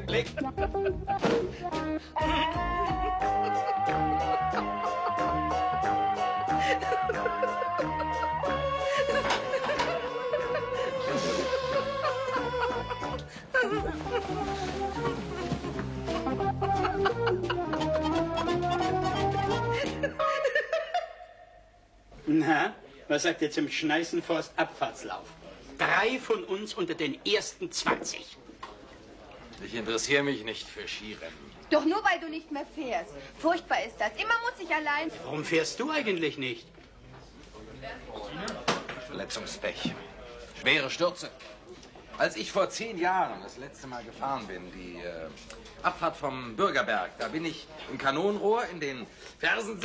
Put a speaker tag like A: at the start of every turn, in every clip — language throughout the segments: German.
A: Blick.
B: Na, was sagt ihr zum Schneißenforst-Abfahrtslauf? 3 von uns unter den ersten 20.
A: Ich interessiere mich nicht für Skirennen.
C: Doch nur, weil du nicht mehr fährst. Furchtbar ist das. Immer muss ich allein.
B: Warum fährst du eigentlich nicht?
A: Verletzungspech. Schwere Stürze. Als ich vor 10 Jahren das letzte Mal gefahren bin, die Abfahrt vom Bürgerberg, da bin ich im Kanonenrohr in den Fersen.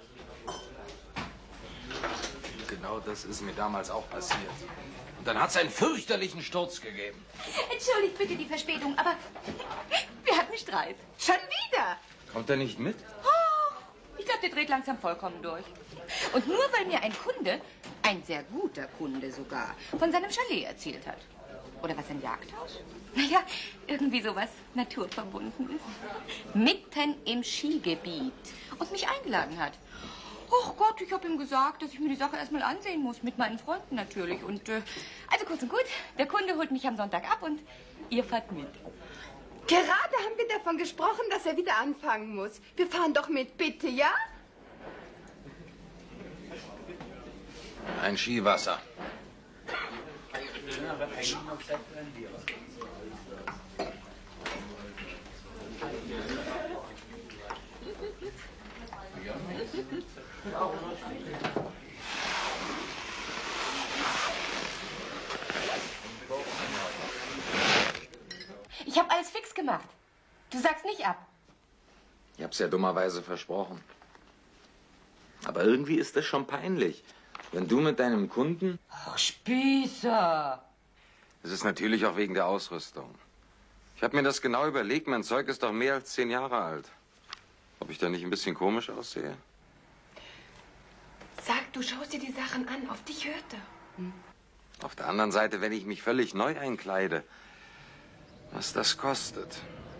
A: Genau das ist mir damals auch passiert. Und dann hat es einen fürchterlichen Sturz gegeben.
C: Entschuldigt bitte die Verspätung, aber wir hatten Streit. Schon wieder?
A: Kommt er nicht mit?
C: Oh, ich glaube, der dreht langsam vollkommen durch. Und nur weil mir ein Kunde, ein sehr guter Kunde sogar, von seinem Chalet erzählt hat. Oder was, ein Jagdhaus? Naja, irgendwie sowas naturverbunden ist. Mitten im Skigebiet. Und mich eingeladen hat. Oh Gott, ich habe ihm gesagt, dass ich mir die Sache erstmal ansehen muss. Mit meinen Freunden natürlich. Und also kurz und gut, der Kunde holt mich am Sonntag ab und ihr fahrt mit.
D: Gerade haben wir davon gesprochen, dass er wieder anfangen muss. Wir fahren doch mit, bitte, ja?
A: Ein Skiwasser.
C: Ich habe alles fix gemacht. Du sagst nicht ab.
A: Ich hab's ja dummerweise versprochen. Aber irgendwie ist das schon peinlich. Wenn du mit deinem Kunden...
C: Oh, Spießer.
A: Es ist natürlich auch wegen der Ausrüstung. Ich habe mir das genau überlegt. Mein Zeug ist doch mehr als 10 Jahre alt. Ob ich da nicht ein bisschen komisch aussehe?
D: Sag, du schaust dir die Sachen an. Auf dich hört er.
A: Auf der anderen Seite, wenn ich mich völlig neu einkleide, was das kostet.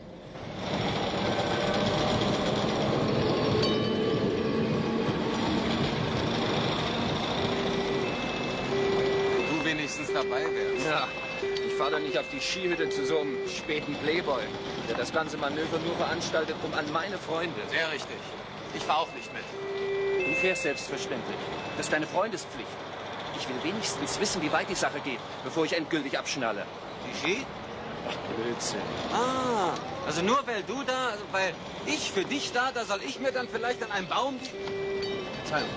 A: Wenn du wenigstens dabei wärst.
E: Ja, ich fahre doch nicht auf die Skihütte zu so einem späten Playboy, der das ganze Manöver nur veranstaltet, um an meine Freunde.
A: Sehr richtig. Ich fahre auch nicht mit.
E: Du fährst selbstverständlich. Das ist deine Freundespflicht. Ich will wenigstens wissen, wie weit die Sache geht, bevor ich endgültig abschnalle.
A: Die Ski?
E: Ach, Blödsinn.
A: Ah, also nur weil du da, also weil ich für dich da soll ich mir dann vielleicht an einem Baum die... Verzeihung.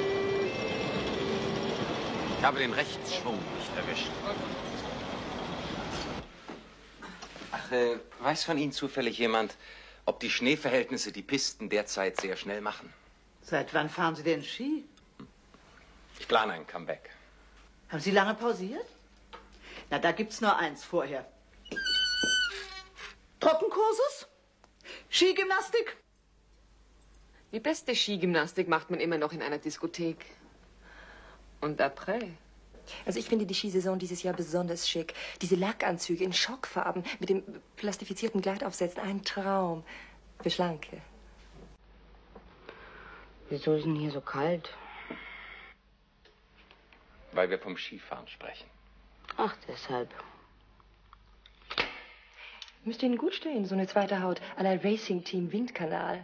A: Ich habe den Rechtsschwung nicht erwischt. Ach, weiß von Ihnen zufällig jemand, ob die Schneeverhältnisse die Pisten derzeit sehr schnell machen?
F: Seit wann fahren Sie denn Ski?
A: Ich plane ein Comeback.
F: Haben Sie lange pausiert? Na, da gibt's nur eins vorher. Trockenkursus? Skigymnastik?
G: Die beste Skigymnastik macht man immer noch in einer Diskothek. Und après?
H: Also ich finde die Skisaison dieses Jahr besonders schick. Diese Lackanzüge in Schockfarben mit dem plastifizierten Gleitaufsätzen. Ein Traum. Für Schlanke.
C: Wieso ist denn hier so kalt?
A: Weil wir vom Skifahren sprechen.
C: Ach, deshalb.
H: Müsste Ihnen gut stehen, so eine zweite Haut. À la Racing Team Windkanal.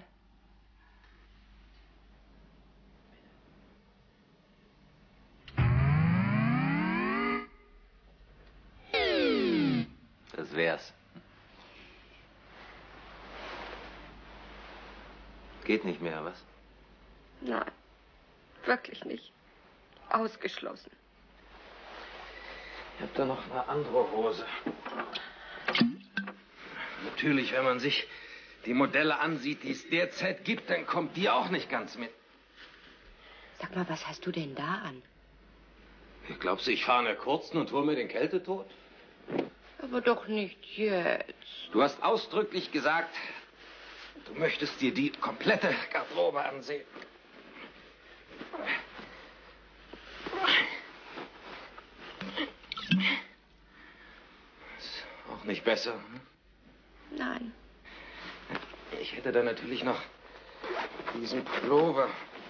A: Das wär's. Geht nicht mehr, was?
C: Nein, wirklich nicht. Ausgeschlossen.
A: Ich hab da noch eine andere Hose. Natürlich, wenn man sich die Modelle ansieht, die es derzeit gibt, dann kommt die auch nicht ganz mit.
C: Sag mal, was hast du denn da an?
A: Glaubst du, ich fahre in der kurzen und hol mir den Kältetod?
C: Aber doch nicht jetzt.
A: Du hast ausdrücklich gesagt, du möchtest dir die komplette Garderobe ansehen. Ist auch nicht besser. Hm?
C: Nein.
A: Ich hätte da natürlich noch diesen Pullover.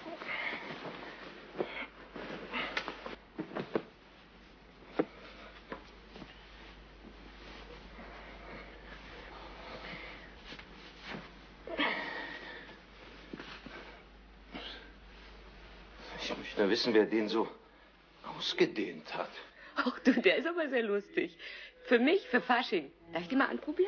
A: Ich möchte nur wissen, wer den so ausgedehnt hat.
G: Ach du, der ist aber sehr lustig. Für mich, für Fasching. Darf ich den mal anprobieren?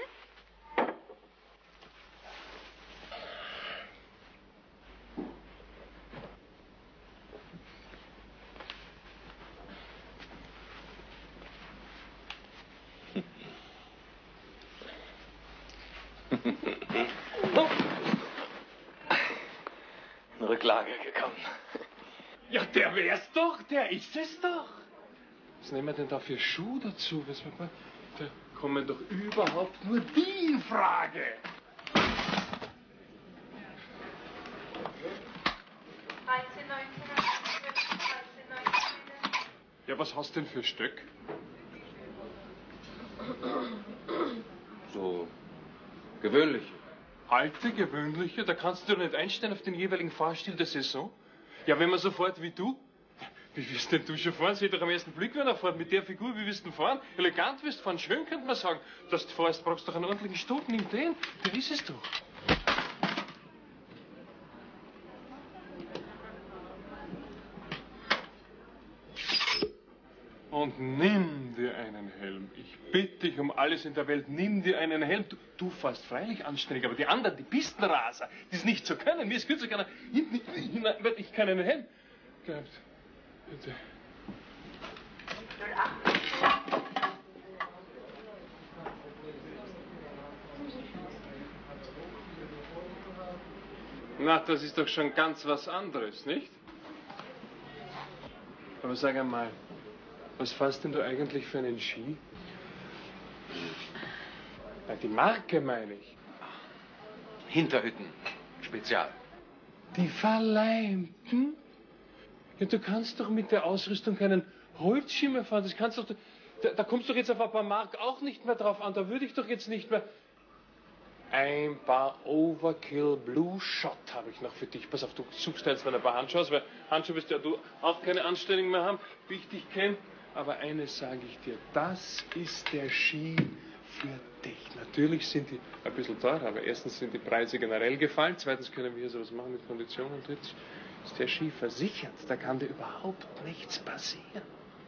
A: In Rücklage gekommen.
I: Ja, der wär's doch, der ist es doch. Was nehmen wir denn da für Schuh dazu? Da kommen doch überhaupt nur die in Frage. Ja, was hast du denn für Stück?
A: So gewöhnliche.
I: Alte, gewöhnliche? Da kannst du doch nicht einstellen auf den jeweiligen Fahrstil der Saison. Ja, wenn man so fährt wie du. Wie wirst denn du schon fahren? Sieh doch am ersten Blick, wenn er fährt. Mit der Figur, wie wirst du denn fahren? Elegant wirst du fahren. Schön, könnte man sagen. Dass du fährst, brauchst du doch einen ordentlichen Stock. Nimm den. Der ist es doch. Und nimm dir einen Helm. Ich bitte dich um alles in der Welt, nimm dir einen Helm. Du fährst freilich anständig, aber die anderen, die Pistenraser, die es nicht so können. Mir ist kürzlich einer hinten, ich kann einen Helm gehabt. Bitte. Na, das ist doch schon ganz was anderes, nicht? Aber sag einmal, was fährst denn du eigentlich für einen Ski? Na, die Marke meine ich.
A: Hinterhütten. Spezial.
I: Die Verleimten? Ja, du kannst doch mit der Ausrüstung keinen Holzski mehr fahren. Das kannst doch, da kommst du doch jetzt auf ein paar Mark auch nicht mehr drauf an. Da würde ich doch jetzt nicht mehr... Ein paar Overkill Blue Shot habe ich noch für dich. Pass auf, du suchst jetzt mal ein paar Handschuhe aus, weil Handschuhe wirst ja du auch keine Anstellung mehr haben, wie ich dich kenne. Aber eines sage ich dir, das ist der Ski für dich. Natürlich sind die ein bisschen teurer, aber erstens sind die Preise generell gefallen, zweitens können wir hier sowas machen mit Konditionen und drittens ist der Ski versichert. Da kann dir überhaupt nichts passieren.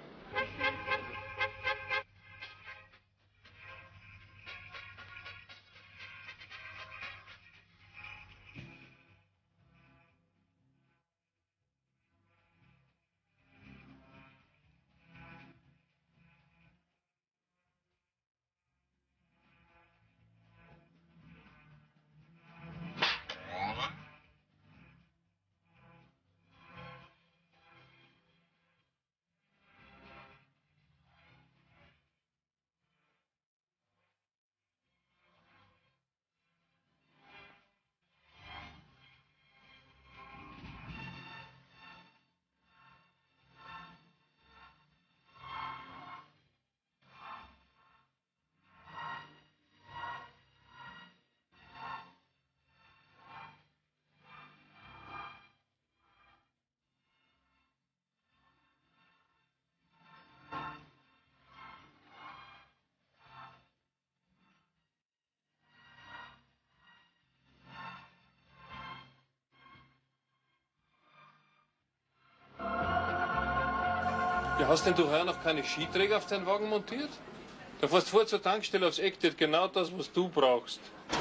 I: Ja, hast denn du heuer noch keine Skiträger auf deinen Wagen montiert? Da fährst vor zur Tankstelle aufs Eck, die hat genau das, was du brauchst.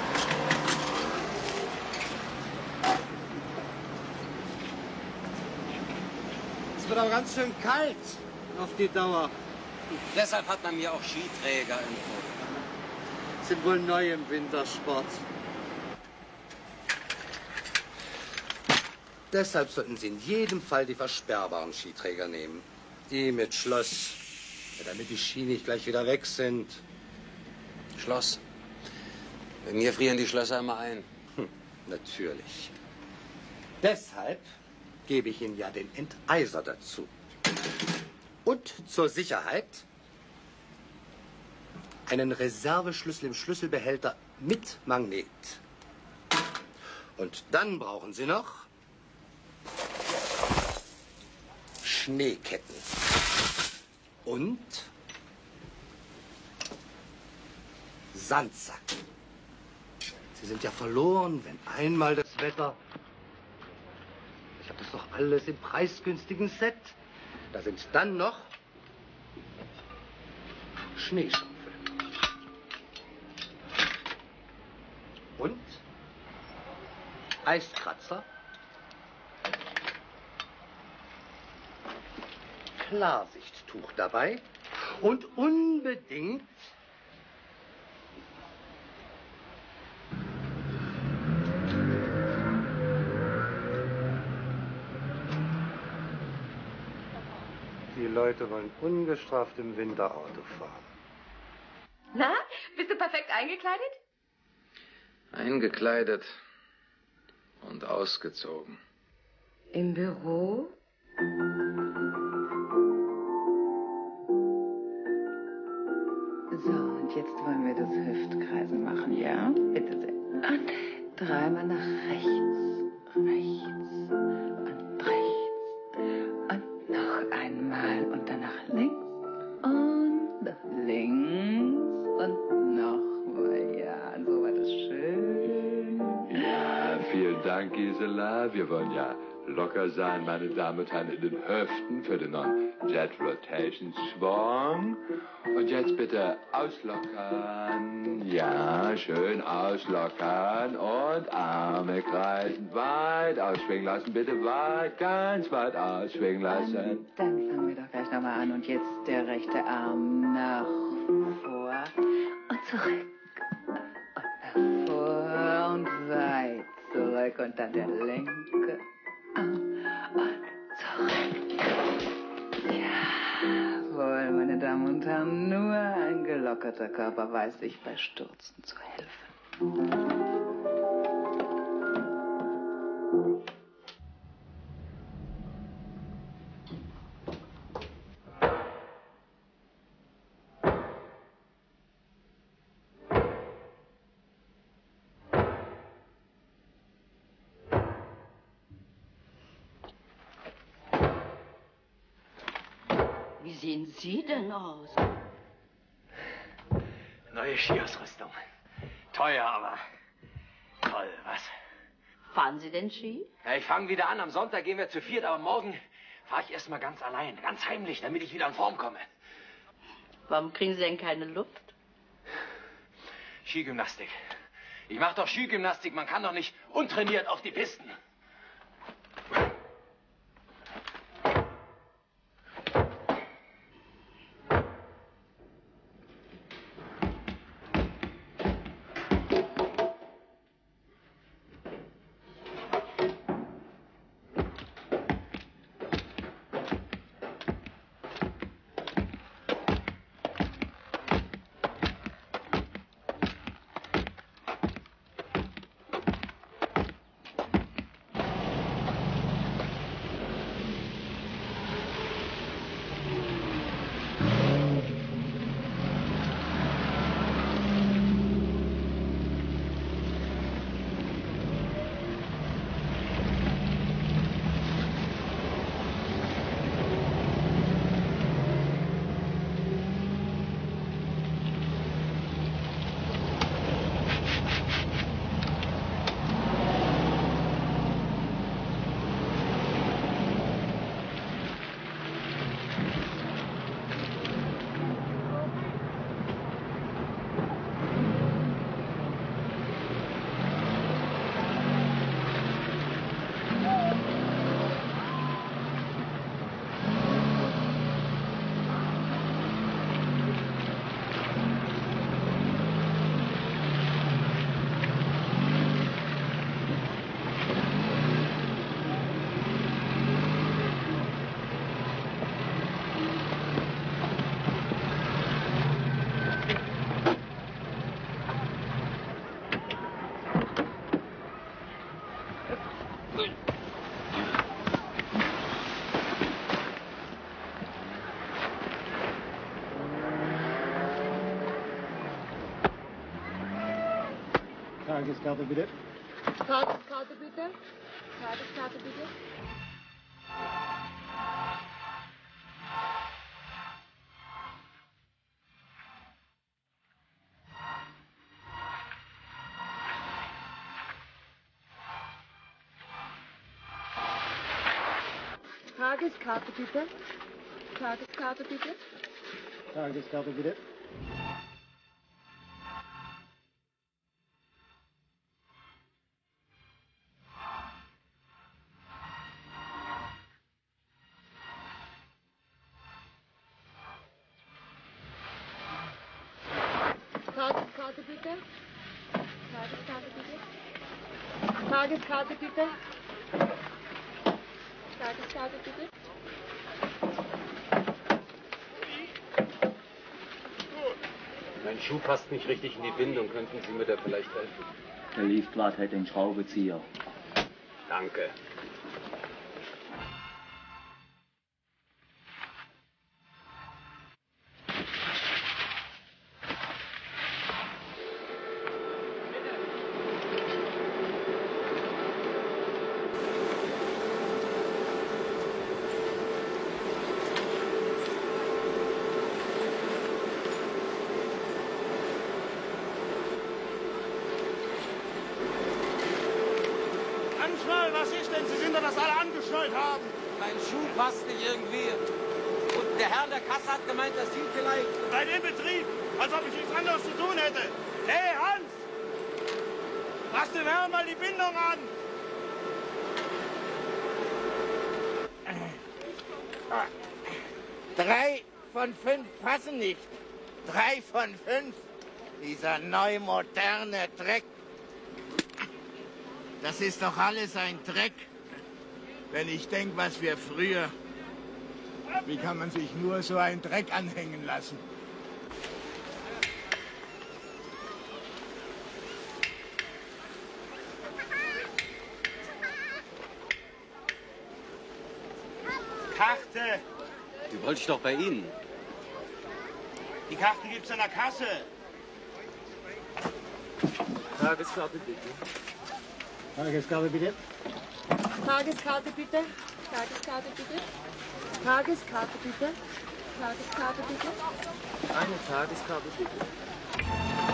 J: Es wird aber ganz schön kalt auf die Dauer.
A: Deshalb hat man mir auch Skiträger empfohlen.
J: Sind wohl neu im Wintersport. Deshalb sollten Sie in jedem Fall die versperrbaren Skiträger nehmen. Die mit Schloss, ja, damit die Ski nicht gleich wieder weg sind.
A: Schloss. Bei mir frieren die Schlösser immer ein.
J: Natürlich. Deshalb gebe ich Ihnen ja den Enteiser dazu. Und zur Sicherheit einen Reserveschlüssel im Schlüsselbehälter mit Magnet. Und dann brauchen Sie noch Schneeketten. Und Sandsack. Sie sind ja verloren, wenn einmal das Wetter... Ich habe das doch alles im preisgünstigen Set. Da sind dann noch Schneeschaufel. Und Eiskratzer. Klarsichttuch dabei. Und unbedingt die Leute wollen ungestraft im Winter Auto fahren.
C: Na, bist du perfekt eingekleidet?
A: Eingekleidet und ausgezogen.
C: Im Büro?
K: So, und jetzt wollen wir das Hüftkreisen machen, ja? Bitte sehr. Und dreimal nach rechts, rechts und rechts. Und noch einmal und dann nach links und nach links und nochmal. Ja, so war das schön.
L: Ja, vielen Dank, Gisela. Wir wollen ja locker sein, meine Damen und Herren, in den Hüften für den Non-Jet Rotation Schwung. Und jetzt bitte auslockern. Ja, schön auslockern. Und Arme kreisen, weit ausschwingen lassen. Bitte weit, ganz weit ausschwingen lassen.
K: Und dann fangen wir doch gleich nochmal an. Und jetzt der rechte Arm nach vor und zurück. Und nach vor und weit zurück. Und dann der linke Arm und zurück. Jawohl, meine Damen und Herren, nur ein gelockerter Körper weiß sich bei Stürzen zu helfen.
M: Wie sehen Sie denn aus?
E: Neue Skiausrüstung. Teuer, aber toll, was?
M: Fahren Sie denn Ski?
E: Ja, ich fange wieder an. Am Sonntag gehen wir zu viert, aber morgen fahre ich erst mal ganz allein, ganz heimlich, damit ich wieder in Form komme.
M: Warum kriegen Sie denn keine Luft?
E: Skigymnastik. Ich mache doch Skigymnastik. Man kann doch nicht untrainiert auf die Pisten.
J: Tageskarte bitte.
G: Tageskarte bitte. Tageskarte bitte. Tageskarte bitte. Tageskarte bitte.
J: Tageskarte bitte.
G: Tageskarte bitte. Tageskarte bitte. Tageskarte bitte. Tageskarte bitte.
N: Mein Schuh passt nicht richtig in die Bindung. Könnten Sie mir da vielleicht helfen?
O: Der Liftwart hat den Schraubenzieher.
N: Danke.
P: Anschnall, was ist denn? Sie sind doch das alle angeschnallt haben.
A: Mein Schuh passt nicht irgendwie. Und der Herr in der Kasse hat gemeint, dass Sie vielleicht...
P: Bei dem Betrieb, als ob ich nichts anderes zu tun hätte. Hey, Hans! Lass dem Herrn mal die Bindung an!
Q: 3 von 5 passen nicht. 3 von 5. Dieser neu moderne Dreck. Das ist doch alles ein Dreck.
P: Wenn ich denke, was wir früher... Wie kann man sich nur so einen Dreck anhängen lassen? Karte!
N: Die wollte ich doch bei Ihnen.
P: Die Karte gibt's an der Kasse.
E: Tageskarte bitte.
J: Tageskarte bitte.
G: Tageskarte bitte. Tageskarte bitte. Tageskarte bitte. Tageskarte bitte.
E: Eine Tageskarte bitte.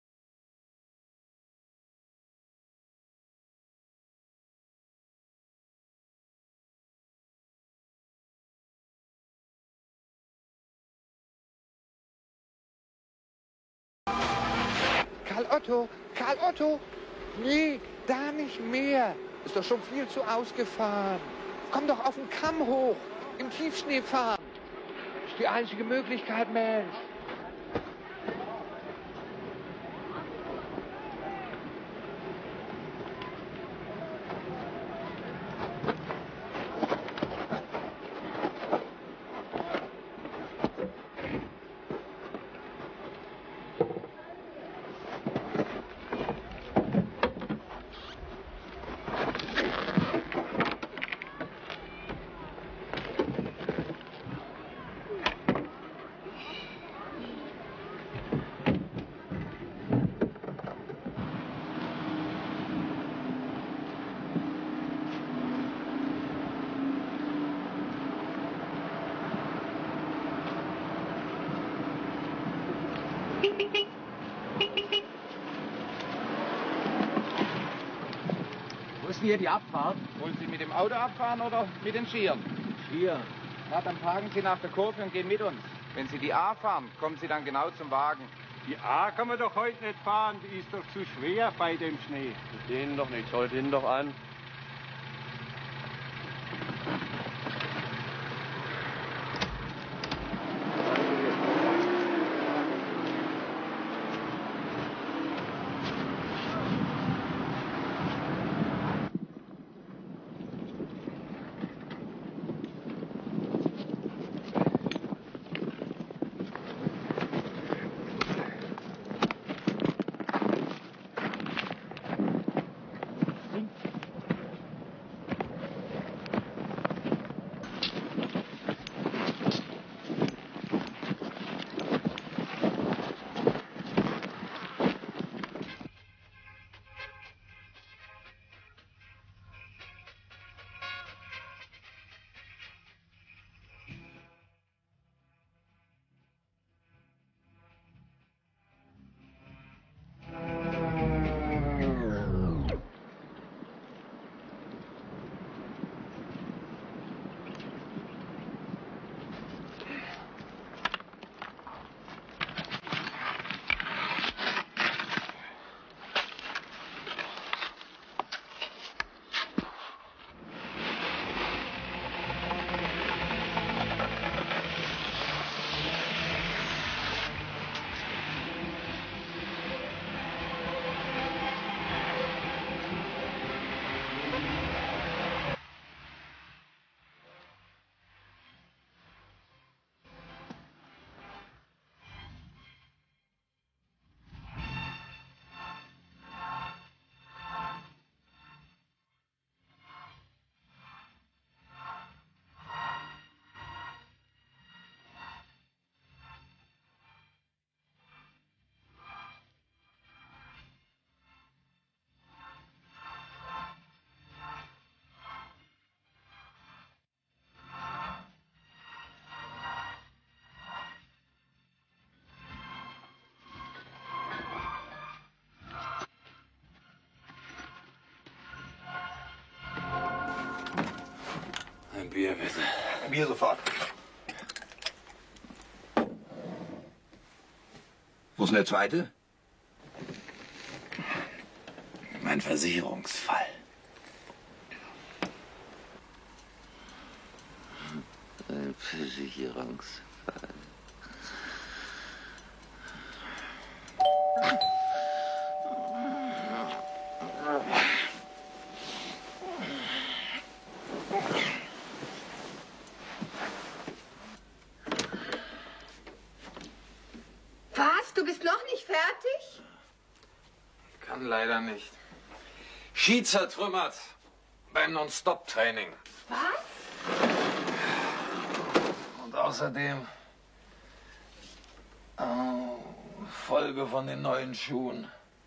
R: Karl Otto, nee, da nicht mehr. Ist doch schon viel zu ausgefahren. Komm doch auf den Kamm hoch, im Tiefschnee fahren. Ist die einzige Möglichkeit, Mensch.
A: Wo ist denn hier die Abfahrt? Wollen Sie mit dem Auto abfahren oder mit den Skiern?
O: Skier.
A: Na, dann parken Sie nach der Kurve und gehen mit uns. Wenn Sie die A fahren, kommen Sie dann genau zum Wagen.
P: Die A kann man doch heute nicht fahren. Die ist doch zu schwer bei dem Schnee.
N: Mit denen doch nicht. Schaut ihn doch an.
A: Ein Bier, bitte.
S: Bier sofort. Wo ist denn der zweite?
A: Mein Versicherungsfall. Ein Versicherungsfall.
D: Was? Du bist noch nicht fertig?
A: Kann leider nicht. Ski zertrümmert beim Non-Stop-Training.
D: Was?
A: Und außerdem Folge von den neuen Schuhen.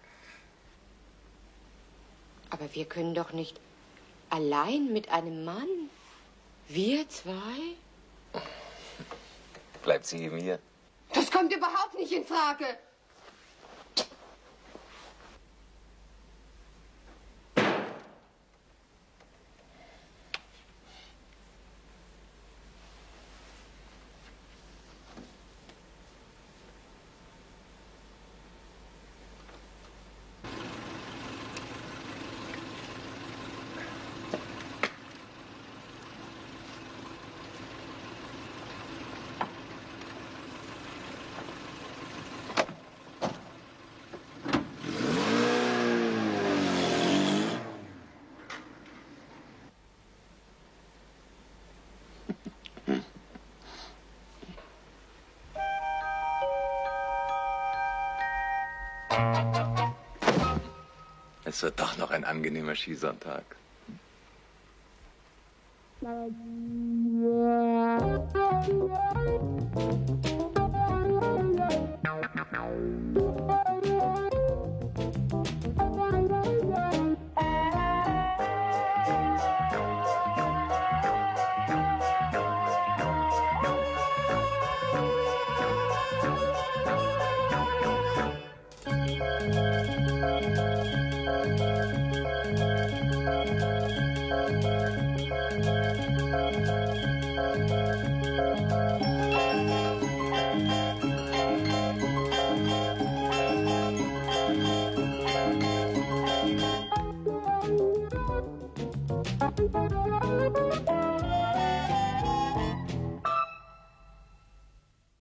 G: Aber wir können doch nicht allein mit einem Mann. Wir zwei?
A: Bleibt sie eben hier?
D: Das kommt überhaupt nicht in Frage.
A: Es wird doch noch ein angenehmer Skisonntag.
K: Ja.